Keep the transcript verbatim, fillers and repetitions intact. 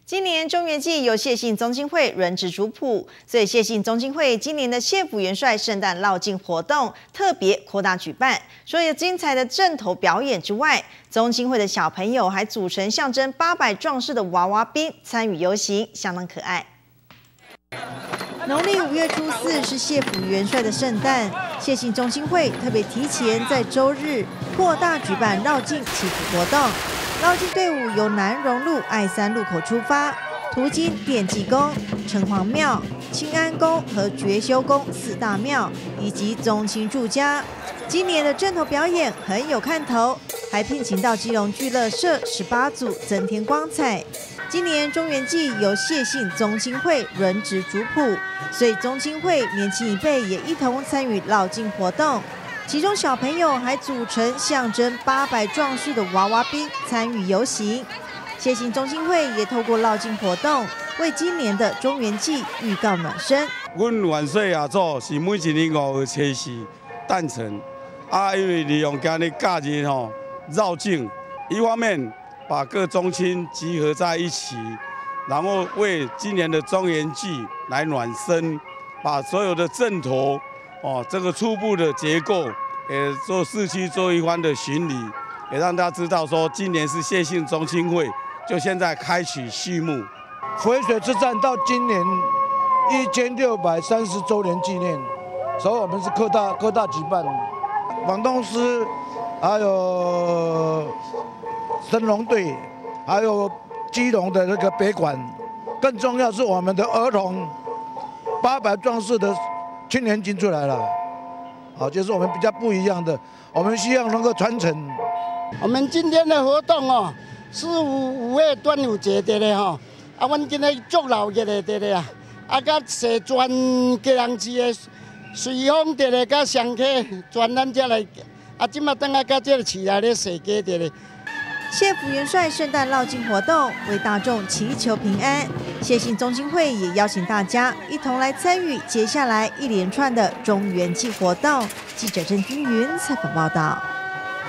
今年中元祭由谢姓宗亲会轮值主普，所以谢姓宗亲会今年的谢府元帅圣诞绕境活动特别扩大举办。除了有精彩的阵头表演之外，宗亲会的小朋友还组成象征八百壮士的娃娃兵参与游行，相当可爱。农历五月初四是谢府元帅的圣诞，谢姓宗亲会特别提前在周日扩大举办绕境祈福活动。绕境队伍由南荣路爱三路口出发，途经奠济宫、城隍庙、清安宫和觉修宫四大庙，以及宗亲住家。今年的阵头表演很有看头，还聘请到基隆聚乐社十八组增添光彩。今年中元祭由谢姓宗亲会轮值主普，所以宗亲会年轻一辈也一同参与绕境活动。其中小朋友还组成象征八百壮士的娃娃兵参与游行。谢姓宗亲会也透过绕境活动，为今年的中元祭预告暖身。 阮元帅爷祖是每一年五月初四诞辰，啊，因为利用今日假日吼绕境，一方面把各宗亲集合在一起，然后为今年的中元祭来暖身，把所有的阵头。哦，这个初步的结构，也做市区做一番的巡礼，也让大家知道说，今年是谢姓宗亲会，就现在开启序幕。 淝水之战到今年一千六百三十周年纪念，所以我们是扩大扩大举办。广东师，还有神龙队，还有基隆的那个北馆，更重要是我们的儿童八百壮士的。青年军出来了，好，就是我们比较不一样的，我们希望能够传承。 我们今天的活动哦，是五五月端午节的嘞哈，啊，阮今日祝老日的的嘞啊，啊，甲社全家人市的随风的嘞，甲上客全咱遮来，啊，今嘛等下甲这个市内咧社家的嘞。 谢府元帅圣诞绕境活动为大众祈求平安，谢姓宗亲会也邀请大家一同来参与接下来一连串的中元祭活动。记者郑君云采访报道。